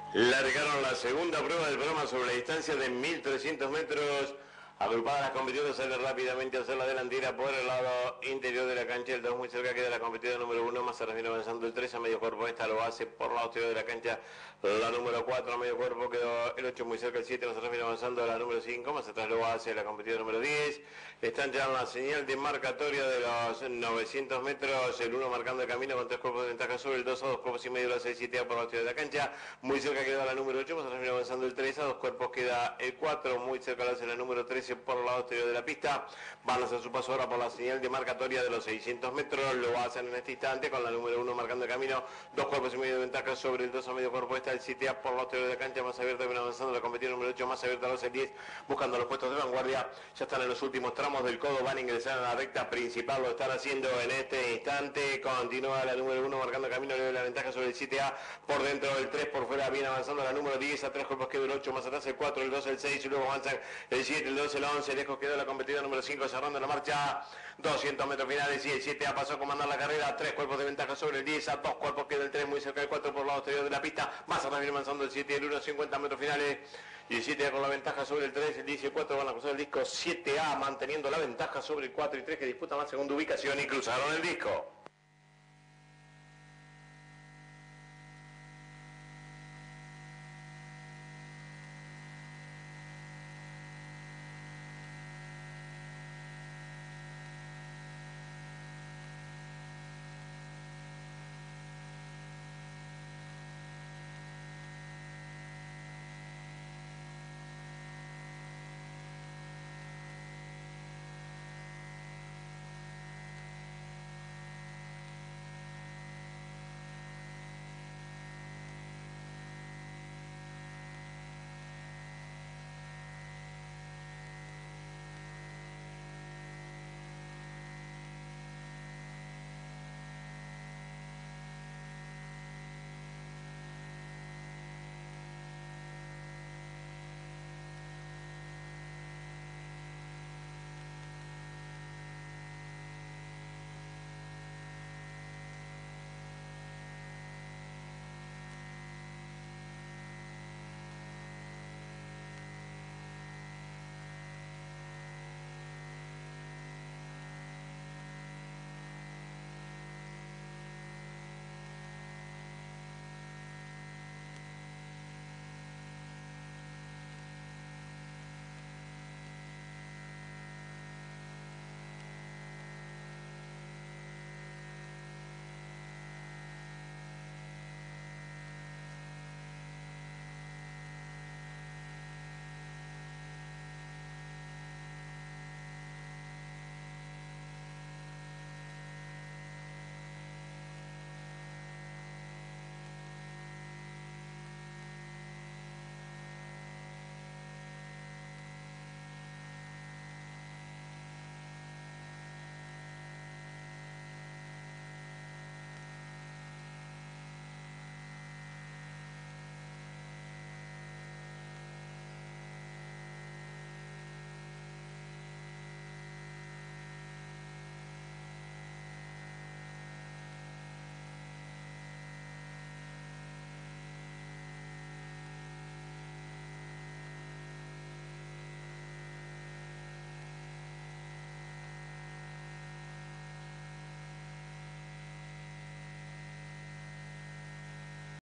Largaron la segunda prueba del programa sobre la distancia de 1300 metros. Agrupadas las competidoras salen rápidamente a hacer la delantera por el lado interior de la cancha. El 2 muy cerca queda la competidora número 1, más atrás viene avanzando el 3 a medio cuerpo. Esta lo hace por el lado exterior de la cancha. La número 4 a medio cuerpo quedó el 8 muy cerca, el 7 más atrás viene avanzando la número 5, más atrás lo hace la competidora número 10. Están ya en la señal de marcatoria de los 900 metros. El 1 marcando el camino con 3 cuerpos de ventaja sobre el 2 a 2 cuerpos y medio, la 6 7 a por el exterior de la cancha. Muy cerca queda la número 8, más atrás viene avanzando el 3 a 2 cuerpos queda el 4. Muy cerca la hace la número 13 por el lado exterior de la pista. Van a hacer su paso ahora por la señal de marcatoria de los 600 metros. Lo hacen en este instante con la número 1 marcando el camino. 2 cuerpos y medio de ventaja sobre el 2 a medio cuerpo. Está el 7A por la exterior de la cancha. Más abierta, viene avanzando la competidora número 8. Más abierta los el 10. Buscando los puestos de vanguardia. Ya están en los últimos tramos del codo. Van a ingresar a la recta principal. Lo están haciendo en este instante. Continúa la número 1 marcando el camino. Le da la ventaja sobre el 7A. Por dentro el 3 por fuera. Viene avanzando la número 10. A 3 cuerpos queda el 8. Más atrás el 4, el 2, el 6. Y luego avanzan el 7, el 2, el 11. Lejos quedó la competidora número 5 cerrando la marcha. 200 metros finales y el 7A pasó a comandar la carrera. 3 cuerpos de ventaja sobre el 10. A 2 cuerpos queda el 3 muy cerca del 4 por el lado exterior de la pista. Más atrás viene avanzando el 7 y el 1, 50 metros finales. Y el 7A con la ventaja sobre el 3, el 10 y el 4 van a cruzar el disco. 7A manteniendo la ventaja sobre el 4 y 3 que disputan la segunda ubicación y cruzaron el disco.